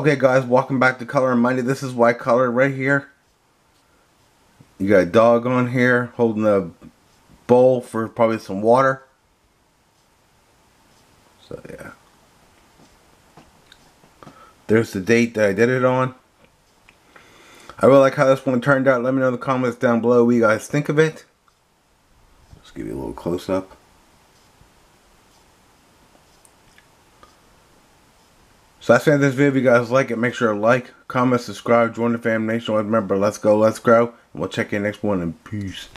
Okay guys, welcome back to Color and Monday. This is white color right here. You got a dog on here holding a bowl for probably some water. So yeah. There's the date that I did it on. I really like how this one turned out. Let me know in the comments down below what you guys think of it. Let's give you a little close up. So that's the end of this video. If you guys like it, make sure to like, comment, subscribe, join the Fam Nation. Remember, let's go, let's grow. And we'll check you next one, and peace.